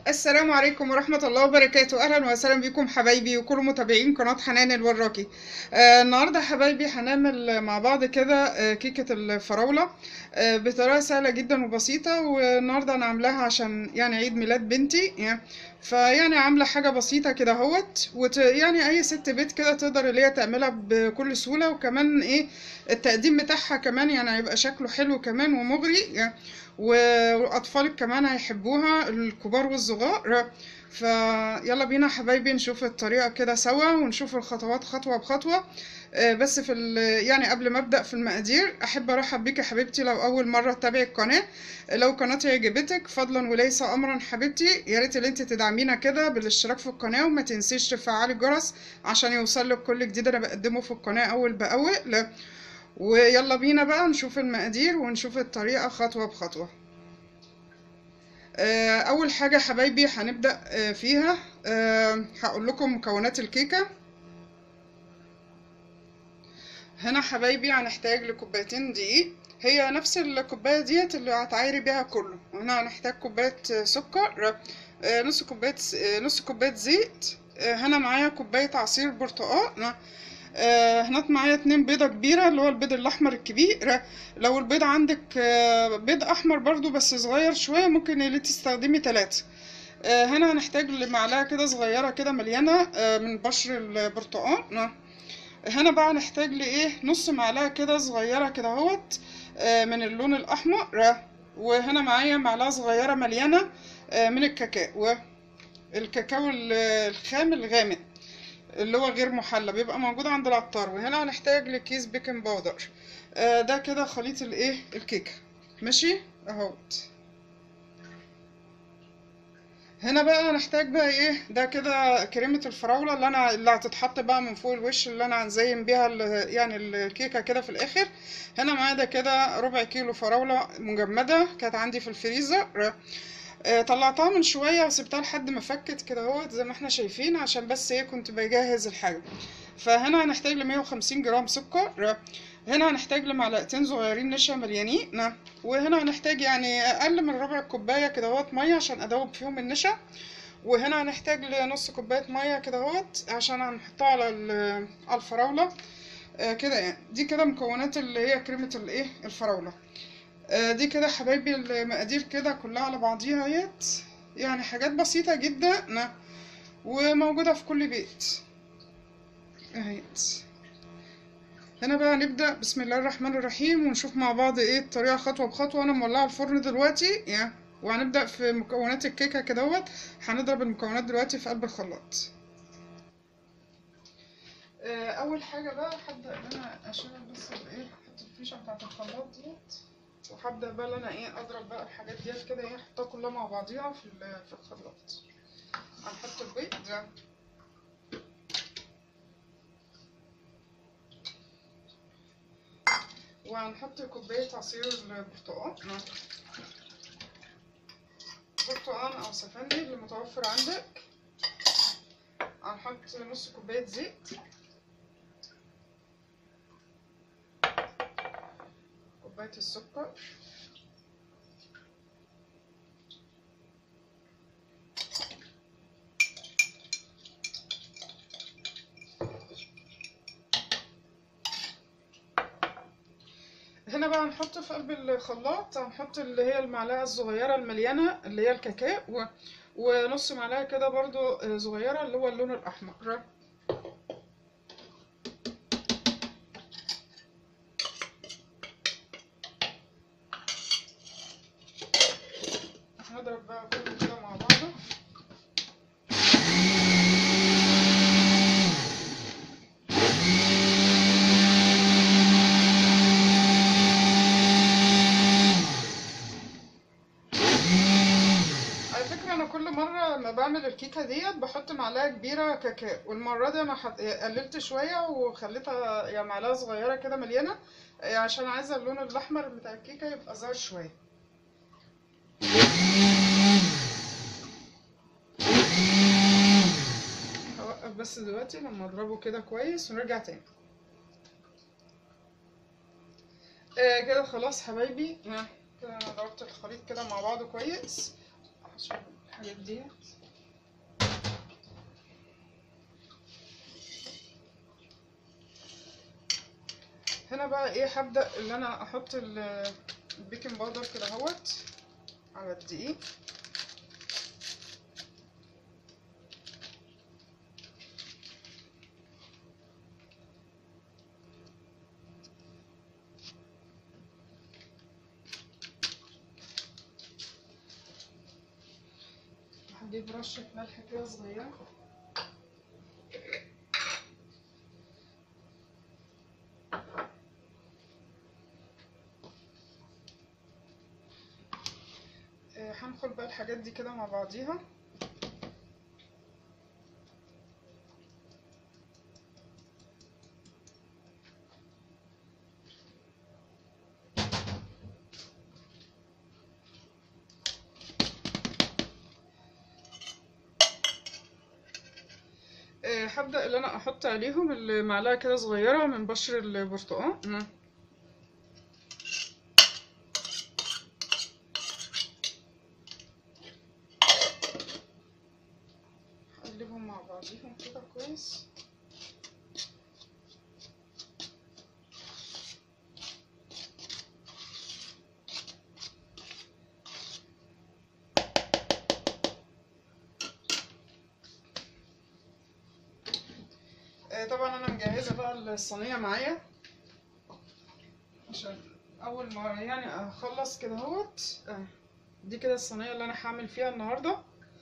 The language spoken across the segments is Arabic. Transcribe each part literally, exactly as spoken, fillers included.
السلام عليكم ورحمة الله وبركاته. أهلا وسهلا بكم حبايبي وكل متابعين قناة حنان الوراكي. آه النهاردة حبايبي هنعمل مع بعض كده آه كيكة الفراولة آه بطريقة سهلة جدا وبسيطة. والنهاردة أنا عاملاها عشان يعني عيد ميلاد بنتي يعني، فيعني عاملة حاجة بسيطة كده اهوت وت... يعني أي ست بيت كده تقدر اللي هي تعملها بكل سهولة. وكمان إيه التقديم بتاعها كمان يعني هيبقى شكله حلو كمان ومغري يعني. واطفالك كمان هيحبوها، الكبار والصغار. فيلا بينا حبايبي نشوف الطريقة كده سوا ونشوف الخطوات خطوة بخطوة. آه، بس في يعني قبل ما ابدا في المقادير احب ارحب بيك يا حبيبتي لو اول مره تتابعي القناه. لو قناتي عجبتك فضلا وليس امرا حبيبتي يا ريت اللي انت تدعمينا كده بالاشتراك في القناه، وما تنسيش تفعلي الجرس عشان يوصلك كل جديد انا بقدمه في القناه اول باول. ويلا بينا بقى نشوف المقادير ونشوف الطريقه خطوه بخطوه. اول حاجه حبايبي هنبدا فيها هقول لكم مكونات الكيكه. هنا حبايبي هنحتاج لكوبايتين دقيق، هي نفس الكوبايه ديت اللي هتعايري بيها كله. هنا هنحتاج كوبايه سكر، نص كوبايه نص كوبايه زيت. هنا معايا كوبايه عصير برتقال. هنا معايا اتنين بيضة كبيرة اللي هو البيض الأحمر الكبير. لو البيض عندك بيض أحمر برضو بس صغير شوية ممكن اللي تستخدمي تلاتة. هنا هنحتاج لمعلقة كده صغيرة كده مليانة من بشر البرتقال. هنا بقى نحتاج لإيه نص معلقة كده صغيرة كده اهوت من اللون الأحمر. وهنا معايا معلقة صغيرة مليانة من الكاكاو، الكاكاو الخام الغامق اللي هو غير محلى بيبقى موجود عند العطار. وهنا هنحتاج لكيس بيكنج باودر. آه ده كده خليط الايه الكيكه ماشي اهوت. هنا بقى هنحتاج بقى ايه ده كده كريمه الفراوله اللي انا اللي هتتحط بقى من فوق الوش اللي انا هنزين بيها يعني الكيكه كده في الاخر. هنا معايا ده كده ربع كيلو فراوله مجمده كانت عندي في الفريزر. طلعتها من شويه وسبتها لحد ما فكت كده اهوت زي ما احنا شايفين عشان بس ايه كنت بجهز الحاجه. فهنا هنحتاج ل مية وخمسين جرام سكر. هنا هنحتاج لمعلقتين صغيرين نشا مليانين. وهنا هنحتاج يعني اقل من ربع كوبايه كده اهوت ميه عشان ادوب فيهم النشا. وهنا هنحتاج لنص كوبايه ميه كده اهوت عشان هنحطها على على الفراوله كده يعني. دي كده مكونات اللي هي كريمه الايه الفراوله. دي كده حبايبي المقادير كده كلها على بعضيها اهيت، يعني حاجات بسيطة جدا وموجودة في كل بيت اهيت. هنا بقى نبدأ بسم الله الرحمن الرحيم ونشوف مع بعض ايه الطريقة خطوة بخطوة. انا مولعة الفرن دلوقتي يعني، وهنبدأ في مكونات الكيكة كدهوت. هنضرب المكونات دلوقتي في قلب الخلاط. اول حاجة بقى هبدأ ان انا اشيل بس الايه الفيشة بتاعت الخلاط ديت، وهبدأ بقى ان انا ايه اضرب بقى الحاجات ديت كده ايه احطها كلها مع بعضيها في في الخلاط. هنحط البيض ده وهنحط كوباية عصير البرتقال، برتقال او سفندي اللي متوفر عندك. هنحط نص كوباية زيت، كوباية السكر، هنا بقى هنحط في قلب الخلاط هنحط اللي هي المعلقة الصغيرة المليانة اللي هي الكاكاو، ونص معلقة كده برضو صغيرة اللي هو اللون الأحمر. هنضرب بقى كله كده مع بعضه. انا كل مره لما بعمل الكيكه ديت بحط معلقه كبيره كاكاو، والمره دي انا حط... قللت شويه وخليتها يعني معلقه صغيره كده مليانه عشان عايزه اللون الاحمر بتاع الكيكه يبقى ظاهر شويه. هوقف بس دلوقتي لما اضربه كده كويس ونرجع تاني. آه كده خلاص حبايبي، كده انا ضربت الخليط كده مع بعضه كويس. الحاجات ديت. هنا بقى ايه هبدأ اللي انا احط البيكنج باودر كده اهوت على الدقيق. هجيب رشة ملح كده صغيرة. هنخل بقى الحاجات دي كده مع بعضيها. هبدأ اللي انا احط عليهم المعلقة كده صغيرة من بشر البرتقال. هقلبهم مع بعضيهم كده كويس. طبعا انا مجهزه بقى الصينيه معايا عشان اول ما يعني اخلص كده اهوت. دي كده الصينيه اللي انا هعمل فيها النهارده.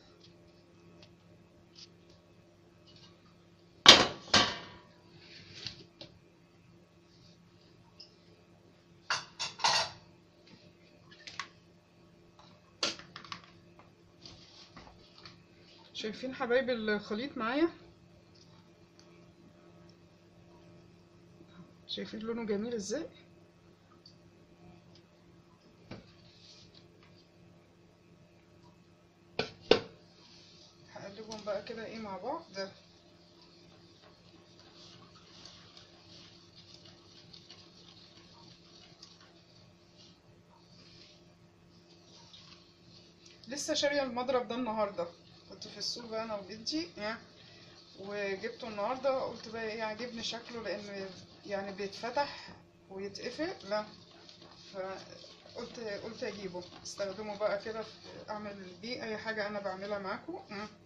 شايفين حبايبي الخليط معايا؟ شايفين لونه جميل ازاي؟ هقلبهم بقى كده ايه مع بعض. لسه شاريه المضرب ده النهارده، كنت في السوق بقى انا وجدي وجبته النهارده. قلت بقى ايه عاجبني شكله لانه يعني بيتفتح ويتقفل. لا فقلت قلت اجيبه استخدمه بقى كده اعمل بيه اي حاجه انا بعملها معاكم.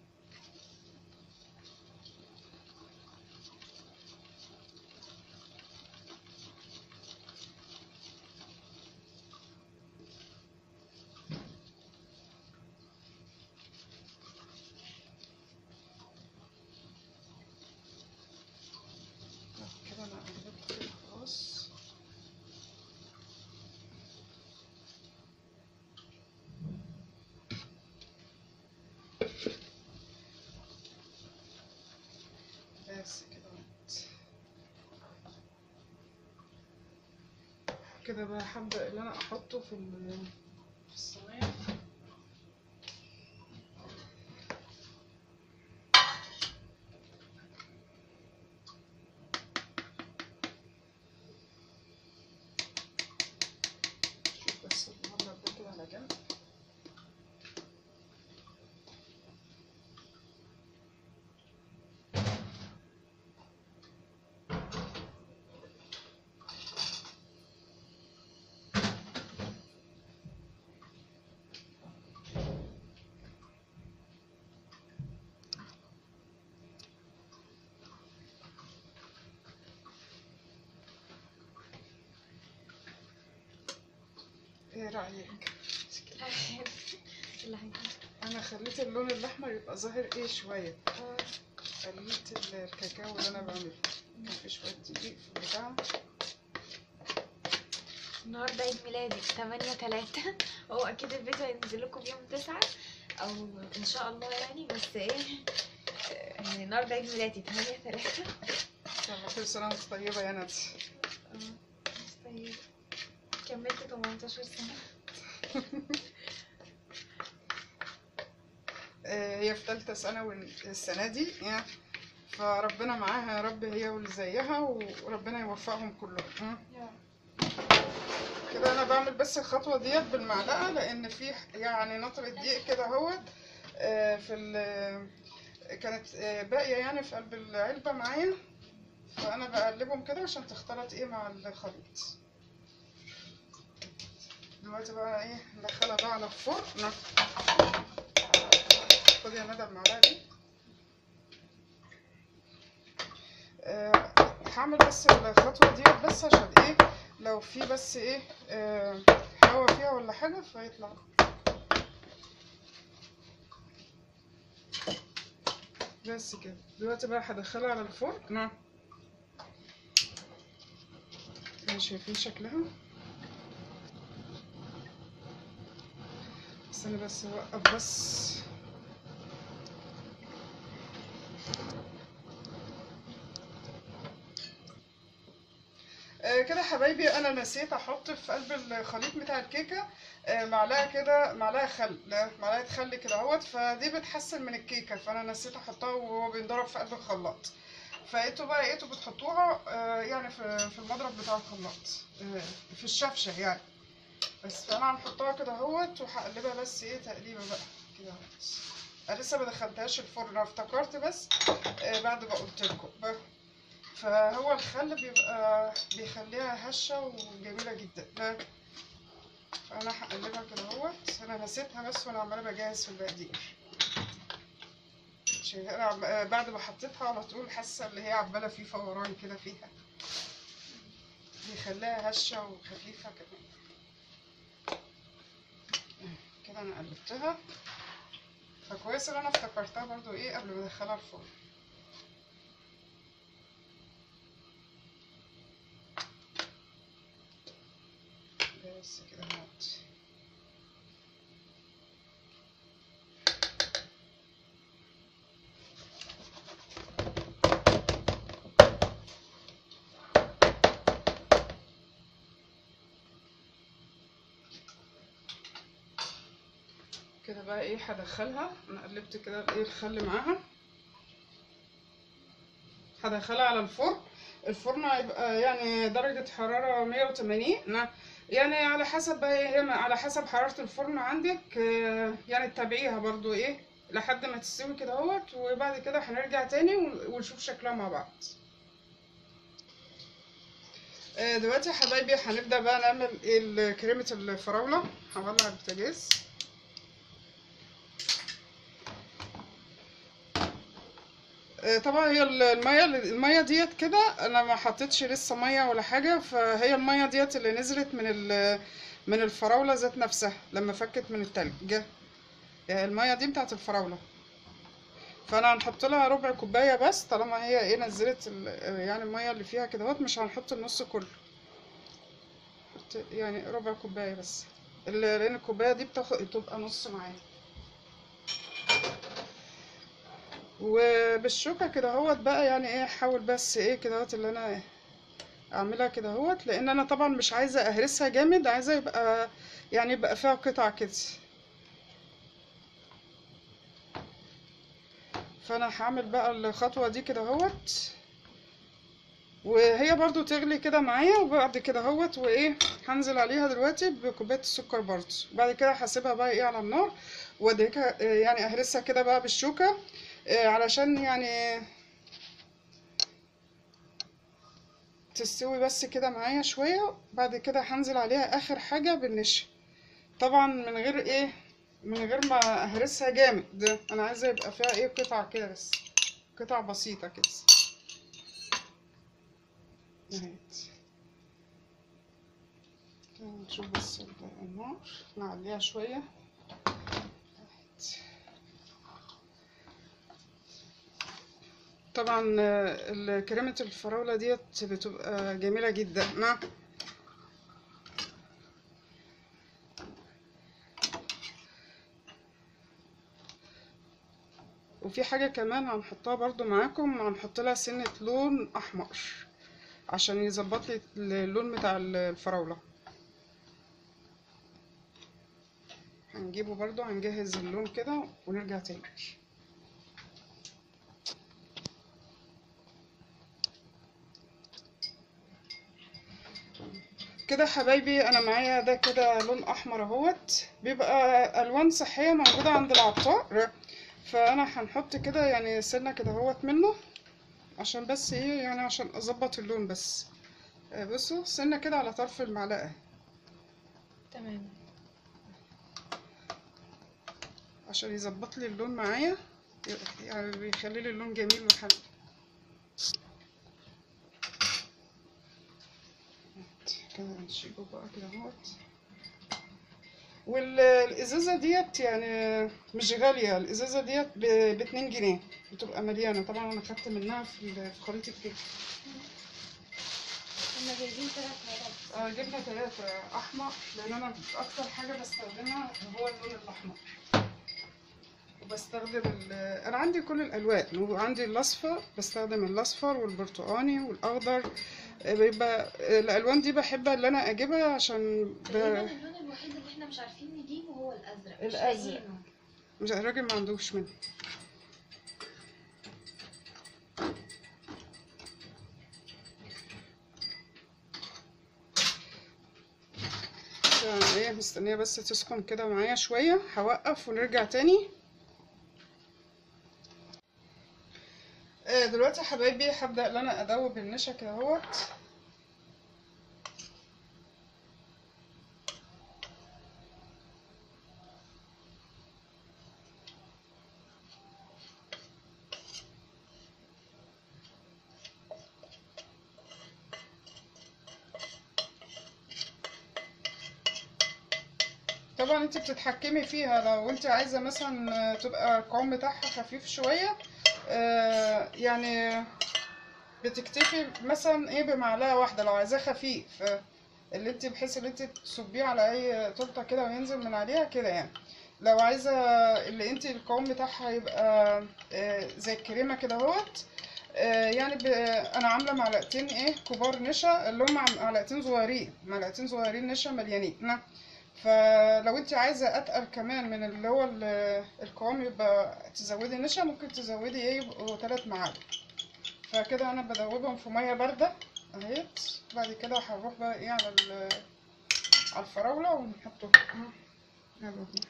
كده انا قلبت كده خلاص. بس كده كده بقى هبدأ اللي انا احطه في في الصينية. شوف بس المضرب ده كده على جنب. ايه رأيك؟ انا خليت اللون الاحمر يبقى ظاهر ايه شويه. خليت الكاكاو اللي انا بعمله كان في شويه دقيق في البتاع. النهارده عيد ميلادي تمانية تلاتة. هو اكيد الفيديو هينزل لكم يوم تسعة او ان شاء الله يعني، بس ايه يعني النهارده عيد ميلادي تمانية تلاتة. يلا كل سنه وانت طيبه يا ندى. اه طيب كملت تمنتاشر سنه. هي في ثالثه ثانوي السنه دي يعني، فربنا معاها يا رب هي واللي زيها وربنا يوفقهم كلهم. كده انا بعمل بس الخطوه ديت بالمعلقه لان في يعني نطره دقيق كده اهوت آه، في ال كانت آه، باقيه يعني في قلب العلبه معايا، فانا بقلبهم كده عشان تختلط ايه مع الخليط. دلوقتي بقى ايه ندخلها بقى على الفرن. خدي يا ندى المعلقه دي. أه هعمل بس الخطوه دي بس عشان ايه لو في بس ايه أه هوا فيها ولا حاجه فيطلع. بس كده. دلوقتي بقى هدخلها على الفرن. نعم شايفين شكلها. استنى بس اوقف بس. آه كده حبايبي، انا نسيت احط في قلب الخليط بتاع الكيكه آه معلقه كده، معلقه خل، لا معلقه خل كده اهوت، فدي بتحسن من الكيكه، فانا نسيت احطها وهو بينضرب في قلب الخلاط. فانتوا بقى ايتوا بتحطوها آه يعني في في المضرب بتاع الخلاط آه في الشفشه يعني. بس فانا هنحطها كده اهوت وهقلبها بس ايه تقليبه بقى كده اهوت. انا لسه ما دخلتهاش الفرن، انا افتكرت بس آه بعد ما قلت لكم. فهو الخل بيبقى بيخليها هشه وجميله جدا. فانا هقلبها كده اهوت. انا نسيتها بس وانا عماله بجهز في المقادير. انا بعد ما حطيتها على طول حاسه اللي هي عماله في فوران كده فيها، بيخليها هشه وخفيفه كمان. كده انا قلبتها، فكويس ان انا افتكرتها برضو ايه قبل ما ادخلها الفرن. بس كده اهوت. كده بقى ايه هدخلها. انا قلبت كده ايه الخل معاها. هدخلها على الفرن. الفرن هيبقى يعني درجة حرارة مية وتمانين، يعني على حسب بقى هي على حسب حرارة الفرن عندك يعني تتابعيها برضو ايه لحد ما تستوي كده اهوت. وبعد كده هنرجع تاني ونشوف شكلها مع بعض. دلوقتي يا حبايبي هنبدأ بقى نعمل ايه كريمة الفراولة. هولع البوتاجاز. طبعا هي الميه الميه ديت كده انا ما حطيتش لسه ميه ولا حاجه، فهي الميه ديت اللي نزلت من من الفراوله ذات نفسها لما فكت من التلج. الميه دي بتاعت الفراوله، فانا هنحط لها ربع كوبايه بس طالما هي ايه نزلت يعني الميه اللي فيها كده اهوت. مش هنحط النص كله، يعني ربع كوبايه بس، لان الكوبايه دي بتاخد تبقى نص معايا. وبالشوكه كده اهوت بقى يعني ايه احاول بس ايه كده اهوت اللي انا اعملها كده اهوت، لان انا طبعا مش عايزه اهرسها جامد، عايزه يبقى يعني يبقى فيها قطع كده. فانا هعمل بقى الخطوه دي كده اهوت، وهي برضو تغلي كده معايا. وبعد كده اهوت وايه هنزل عليها دلوقتي بكوبايه السكر برضو. بعد كده هسيبها بقى ايه على النار وادهكها يعني اهرسها كده بقى بالشوكه علشان يعني تستوي بس كده معايا شويه. بعد كده هنزل عليها اخر حاجه بالنشا، طبعا من غير ايه من غير ما اهرسها جامد. انا عايزه يبقى فيها ايه قطع كده بس، قطع بسيطه كده اهيت. نشوف بس النار نعليها شويه. طبعا كريمه الفراوله ديت بتبقى جميله جدا. نعم. وفي حاجه كمان هنحطها برضو معاكم، هنحط لها سنه لون احمر عشان يظبط لي اللون بتاع الفراوله. هنجيبه برضو هنجهز اللون كده ونرجع تاني. كده حبايبي انا معايا ده كده لون احمر اهوت، بيبقى الوان صحيه موجوده عند العطار. فانا هنحط كده يعني سنه كده اهوت منه، عشان بس ايه يعني عشان اظبط اللون بس. آه، بصوا سنه كده على طرف المعلقه تمام. عشان يظبط لي اللون معايا، يعني بيخلي لي اللون جميل وحلو. كده نشيله بقى كده اهوت. والازازه ديت يعني مش غاليه، الازازه ديت ب اتنين جنيه، بتبقى مليانه. طبعا انا خدت منها في ال- في خليط الكيك. هما جايبين تلات علب. اه جبنا ثلاثة احمر، لان انا اكتر حاجه بستخدمها هو اللون الاحمر. وبستخدم ال... انا عندي كل الالوان، وعندي الاصفر، بستخدم الاصفر والبرتقاني والاخضر. آه، بيبقى الالوان دي بحب اللي انا اجيبها عشان ب... تقريبا اللون الوحيد اللي احنا مش عارفين نجيبه هو الازرق. مش الازرق لاقيينه. مش الراجل ما عندوش منه. يعني ايه مستنيه بس تسخن كده معايا شويه، هوقف ونرجع تاني. آه، دلوقتي يا حبايبي هبدا ان انا ادوب النشا كده اهوت. طبعا انت بتتحكمي فيها، لو انت عايزه مثلا تبقى القوام بتاعها خفيف شويه، آه، يعني بتكتفي مثلا ايه بمعلقه واحده لو عايزاه خفيف، آه، اللي انت بحيث ان انت تصبيه على اي تورته كده وينزل من عليها كده يعني. لو عايزه اللي انت القوام بتاعها يبقى آه، زي الكريمه كده اهوت، آه، يعني ب... انا عامله معلقتين ايه كبار نشا، اللي هم معلقتين صغيرين، معلقتين صغيرين نشا مليانين. نعم. فلو انت عايزه اتقل كمان من اللي هو ال- القوام يبقى تزودي نشا، ممكن تزودي ايه يبقوا ثلاث معالق. فكده انا بدوبهم في ميه بارده اهيت. بعد كده هنروح بقى ايه على ال- على الفراوله ونحطهم. يلا بينا.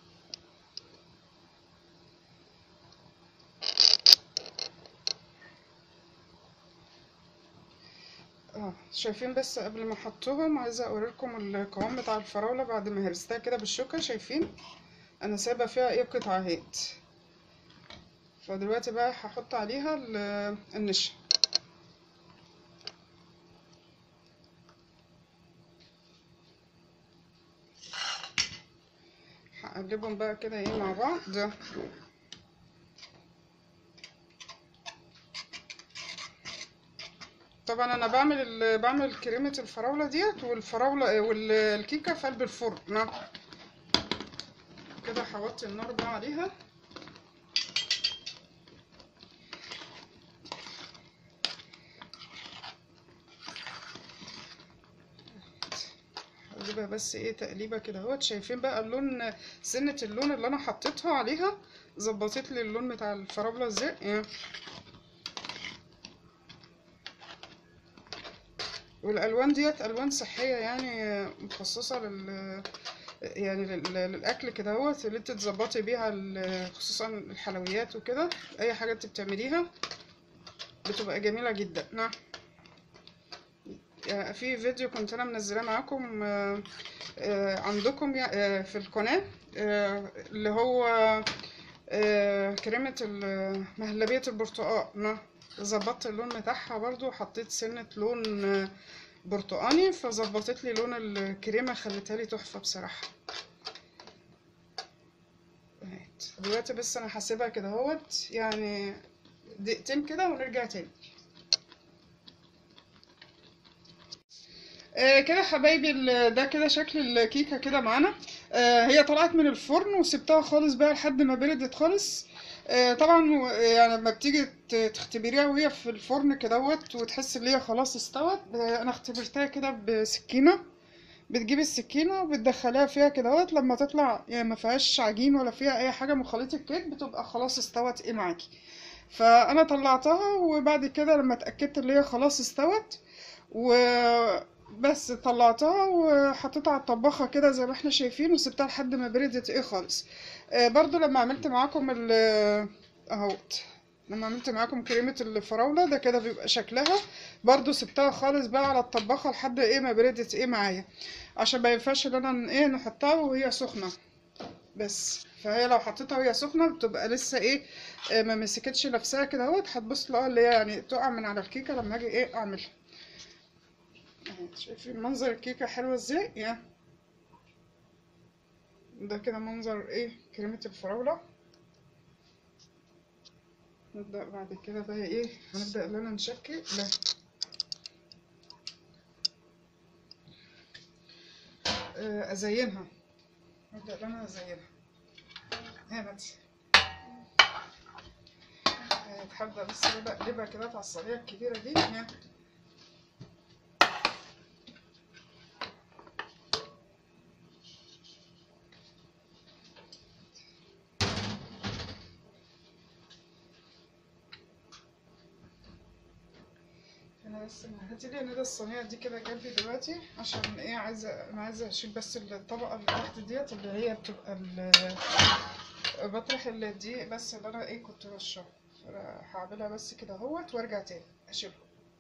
اه شايفين، بس قبل ما احطهم عايزه اوريكم القوام بتاع الفراوله بعد ما هرستها كده بالشوكه. شايفين انا سايبه فيها ايه قطعه اهيت. فدلوقتي بقى هحط عليها ال- النشا. هقلبهم بقى كده ايه مع بعض. طبعا انا بعمل ال- بعمل كريمه الفراوله ديت والفراوله والكيكه في قلب الفرن. نعم. كده هوطي النار بقى عليها. اجيبها بس ايه تقليبه كده اهوت. شايفين بقى اللون، سنه اللون اللي انا حطيتها عليها ظبطت لي اللون بتاع الفراوله ازاي يعني. والالوان ديت الوان صحيه يعني، مخصصه لل يعني لل- للاكل كده اهوت، اللي انت تظبطي بيها ال- خصوصا الحلويات وكده. اي حاجه انت بتعمليها بتبقى جميله جدا. نعم. يعني في فيديو كنت انا منزلاه معاكم آه، آه، عندكم يع- آه، في القناه، آه، اللي هو آه، كريمه ال- مهلبيه البرتقال. نعم. ظبطت اللون بتاعها برضو، حطيت سنه لون آه، برتقاني، فظبطت لي لون الكريمه، خلتها لي تحفه بصراحه. اهيت. دلوقتي بس انا هسيبها كده اهوت يعني دقيقتين كده ونرجع تاني. آه كده حبايبي، ال- ده كده شكل الكيكه كده معانا. آه هي طلعت من الفرن وسبتها خالص بقى لحد ما بردت خالص. آه طبعا و- يعني لما بتيجي ت- تختبريها وهي في الفرن كدهوت وتحس ان هي خلاص استوت، آه انا اختبرتها كده بسكينه. بتجيبي السكينه وبتدخليها فيها كدهوت، لما تطلع يعني ما فيهاش عجين ولا فيها اي حاجه من خليط الكيك، بتبقى خلاص استوت ايه معاكي. فانا طلعتها، وبعد كده لما اتاكدت ان هي خلاص استوت و... بس طلعتها وحطيتها على الطباخة كده زي ما احنا شايفين، وسبتها لحد ما بردت ايه خالص. آه برضو لما عملت معاكم ال اهوت لما عملت معاكم كريمة الفراولة ده كده بيبقى شكلها. برضو سبتها خالص بقى على الطباخة لحد ايه ما بردت ايه معايا، عشان ما ينفعش ان انا ايه نحطها وهي سخنة. بس فهي لو حطيتها وهي سخنة بتبقى لسه ايه آه ما مسكتش نفسها كده اهوت، هتبص لها اللي هي يعني تقع من على الكيكة لما اجي ايه اعملها. اهي شايفين منظر الكيكة حلوة ازاي يا. ده كده منظر ايه كريمة الفراولة. نبدأ بعد كده بقى ايه هنبدأ ان انا نشكل لا آه، ازينها. نبدأ ان انا ازينها هنا دي. آه، هبدأ بس كده اقلبها كده على الصينية الكبيرة دي يعني. انا بس هاتي لي ندى الصينية دي كده جنبي دلوقتي، عشان ايه عايزة انا عايزة اشيل بس الطبقة اللي تحت ديت اللي هي بتبقى ال- بطرح اللي دي بس اللي انا ايه كنت رشها. هعملها بس كده اهوت وارجع تاني اشيلها.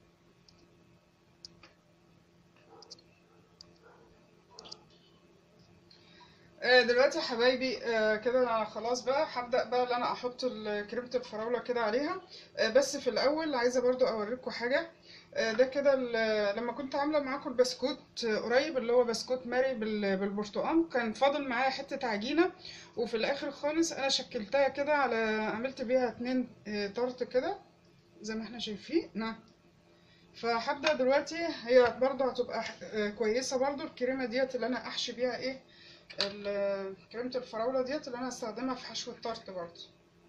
آه، دلوقتي يا حبايبي آه، كده انا خلاص بقى هبدأ بقى ان انا احط ال- كريمة الفراولة كده عليها. آه، بس في الاول عايزة برضو اوريكم حاجة. آه، ده كده ال- لما كنت عاملة معاكم البسكوت آه، قريب اللي هو بسكوت ماري بال- بالبرتقال، كان فاضل معايا حتة عجينة. وفي الاخر خالص انا شكلتها كده على عملت بيها اتنين آه، طرت كده زي ما احنا شايفين نعم. فهبدأ دلوقتي هي برضو هتبقى آه، كويسة برضو الكريمة ديت اللي انا احشي بيها ايه ال- كريمة الفراولة ديت اللي انا هستخدمها في حشو التارت برضه.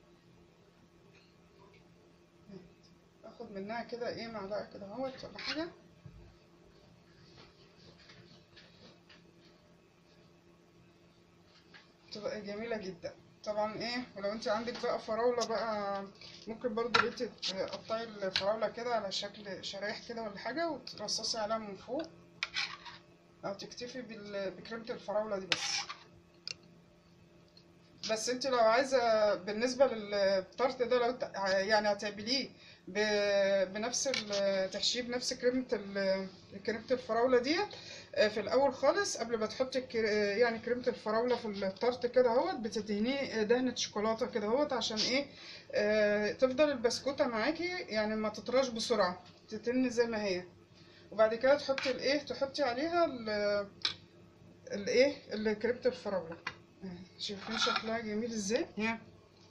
اخد منها كده ايه معلقة كده اهوت ولا حاجة. تبقى جميلة جدا. طبعا ايه ولو انت عندك بقى فراولة بقى ممكن برضه انت تقطعي الفراولة كده على شكل شرايح كده ولا حاجة وترصصي عليها من فوق، او تكتفي بال- بكريمة الفراولة دي بس. بس انت لو عايزة بالنسبة للطرت ده لو ت- يعني هتعمليه ب- بنفس ال- تحشيه بنفس كريمة ال- كريمة الفراولة ديت. آه، في الأول خالص قبل ما تحطي الكر- يعني كريمة الفراولة في الطرت كده اهوت بتدهنيه دهنة شوكولاتة كده اهوت عشان ايه آه، تفضل البسكوتة معاكي يعني ما تطراش بسرعة، تتن زي ما هي. وبعد كده تحطي الايه تحطي عليها ال- الايه اللي كريمة الفراولة. آه، شايفين شكلها جميل ازاي يعني.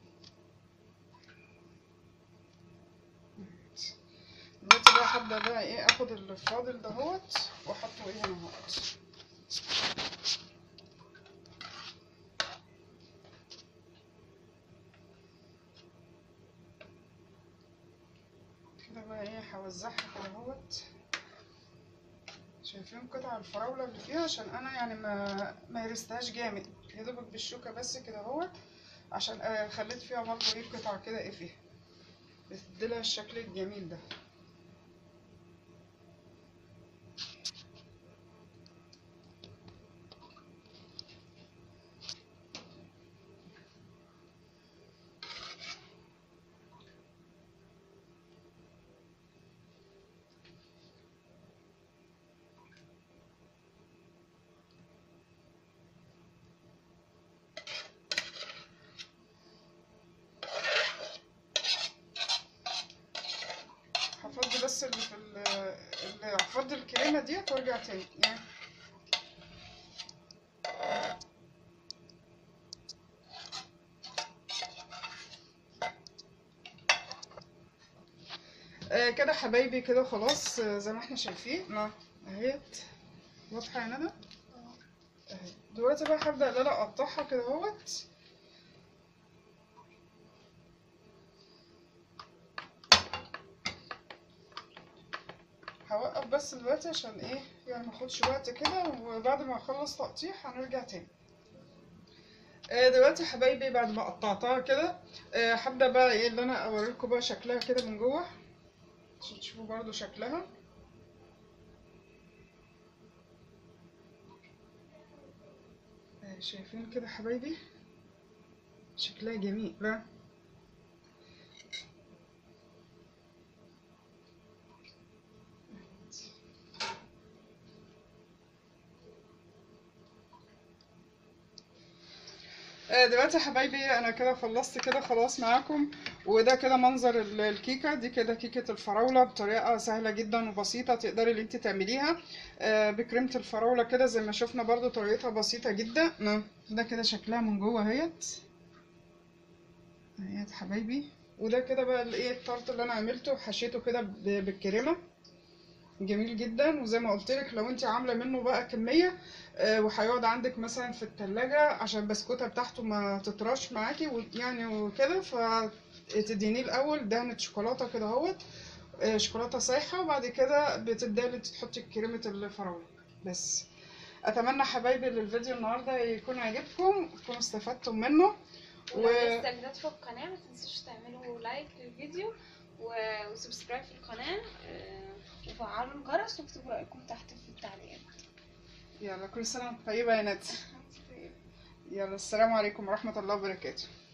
دلوقتي بقى هبدأ بقى ايه اخد الفاضل دهوت واحطه ايه هنا اهوت. كده بقى ايه هوزعها كده اهوت. شايفين قطع الفراولة اللي فيها عشان انا يعني ما ما هرستهاش جامد، يا دوبك بالشوكة بس كده اهوت، عشان آه خليت فيها برضه ايه قطع كده ايه فيها بتديلها الشكل الجميل ده. هفضي بس اللي في ال- اللي هفضي الكريمة ديت وارجع تاني يعني. آه كده حبايبي كده خلاص آه زي ما احنا شايفين اه اهيت واضحة يا ندى اهي. دلوقتي بقى هبدأ ان انا اقطعها كده اهوت. هوقف بس دلوقتي عشان ايه يعني ماخدش وقت كده، وبعد ما اخلص تقطيع هنرجع تاني. آه دلوقتي يا حبايبي بعد ما قطعتها كده آه هبدأ بقى ايه اللي انا اوريلكم بقى شكلها كده من جوه عشان تشوفوا برضو شكلها. شايفين كده حبايبي شكلها جميل. لا آه، دلوقتي يا حبايبي انا كده خلصت كده خلاص معاكم. وده كده منظر ال- الكيكه دي، كده كيكه الفراوله بطريقه سهله جدا وبسيطه تقدري اللي انت تعمليها آه، بكريمه الفراوله كده زي ما شفنا برضو طريقتها بسيطه جدا. نعم. ده كده شكلها من جوه اهيت اهيت حبايبي. وده كده بقى الايه التارت اللي انا عملته وحشيته كده ب- بالكريمه، جميل جدا. وزي ما قلت لك لو انت عامله منه بقى كميه آه، وهيقعد عندك مثلا في التلاجة عشان البسكوته بتاعته ما تطرش معاكي ويعني وكده، فتدينيه الاول دهنه شوكولاته كده اهوت آه، شوكولاته سايحه، وبعد كده بتبداي تحطي كريمه الفراوله بس. اتمنى حبايبي ان الفيديو النهارده يكون عجبكم تكونوا استفدتم منه. ولو لسه جداد في القناه ما تنسوش تعملوا لايك للفيديو و- وسبسكرايب في القناه آه، وفعلوا الجرس واكتبوا رايكم تحت في التعليقات. يلا كل سنه وانت طيبه يا ندى. يلا السلام عليكم ورحمه الله وبركاته.